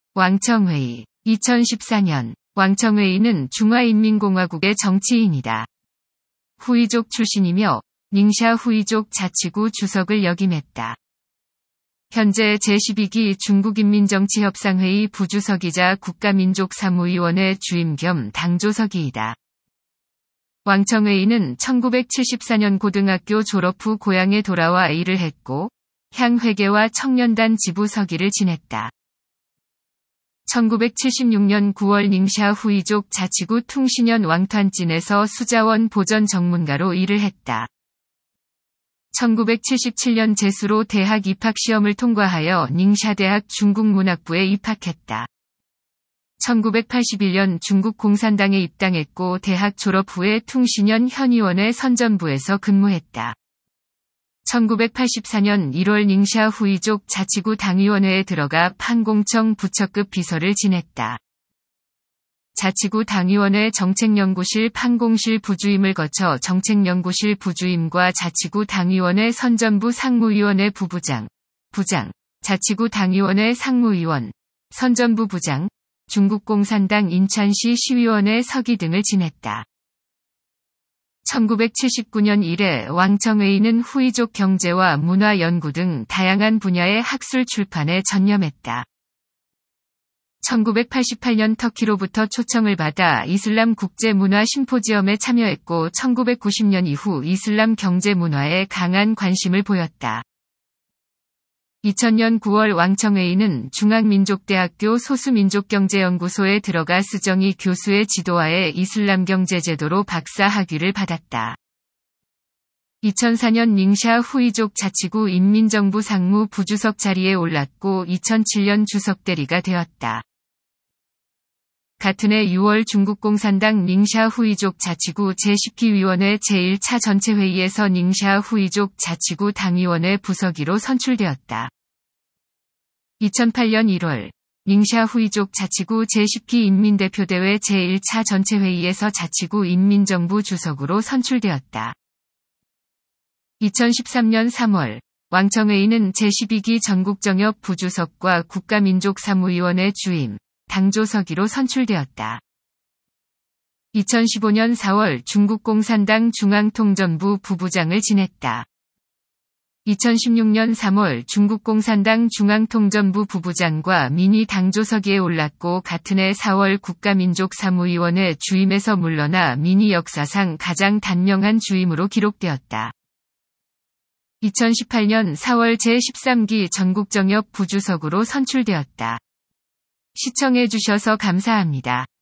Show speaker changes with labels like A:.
A: 왕청회의. 2014년 왕청회의는 중화인민공화국의 정치인이다. 후이족 출신이며 닝샤 후이족 자치구 주석을 역임했다. 현재 제12기 중국인민정치협상회의 부주석이자 국가민족사무위원회 주임 겸 당조석이이다. 왕청회의는 1974년 고등학교 졸업 후 고향에 돌아와 일을 했고 향회계와 청년단 지부서기를 지냈다. 1976년 9월 닝샤 후이족 자치구 퉁신현 왕탄진에서 수자원 보전 전문가로 일을 했다. 1977년 재수로 대학 입학시험을 통과하여 닝샤대학 중국문학부에 입학했다. 1981년 중국 공산당에 입당했고 대학 졸업 후에 퉁신현 현의원의 선전부에서 근무했다. 1984년 1월 닝샤 후이족 자치구 당위원회에 들어가 판공청 부처급 비서를 지냈다. 자치구 당위원회 정책연구실 판공실 부주임을 거쳐 정책연구실 부주임과 자치구 당위원회 선전부 상무위원회 부부장, 부장, 자치구 당위원회 상무위원, 선전부 부장, 중국공산당 인천시 시위원회 서기 등을 지냈다. 1979년 이래 왕청회의는 후이족 경제와 문화 연구 등 다양한 분야의 학술 출판에 전념했다. 1988년 터키로부터 초청을 받아 이슬람 국제문화 심포지엄에 참여했고 1990년 이후 이슬람 경제 문화에 강한 관심을 보였다. 2000년 9월 왕청회의는 중앙민족대학교 소수민족경제연구소에 들어가 스정희 교수의 지도하에 이슬람 경제제도로 박사 학위를 받았다. 2004년 닝샤 후이족 자치구 인민정부 상무 부주석 자리에 올랐고 2007년 주석대리가 되었다. 같은 해 6월 중국공산당 닝샤 후이족 자치구 제10기위원회 제1차 전체회의에서 닝샤 후이족 자치구 당위원회 부서기로 선출되었다. 2008년 1월 닝샤 후이족 자치구 제10기 인민대표대회 제1차 전체회의에서 자치구 인민정부 주석으로 선출되었다. 2013년 3월 왕청회의는 제12기 전국정협 부주석과 국가민족사무위원회 주임, 당조서기로 선출되었다. 2015년 4월 중국공산당 중앙통전부 부부장을 지냈다. 2016년 3월 중국공산당 중앙통전부 부부장과 미니 당조서기에 올랐고 같은 해 4월 국가민족사무위원회 주임에서 물러나 미니 역사상 가장 단명한 주임으로 기록되었다. 2018년 4월 제13기 전국정협 부주석으로 선출되었다. 시청해주셔서 감사합니다.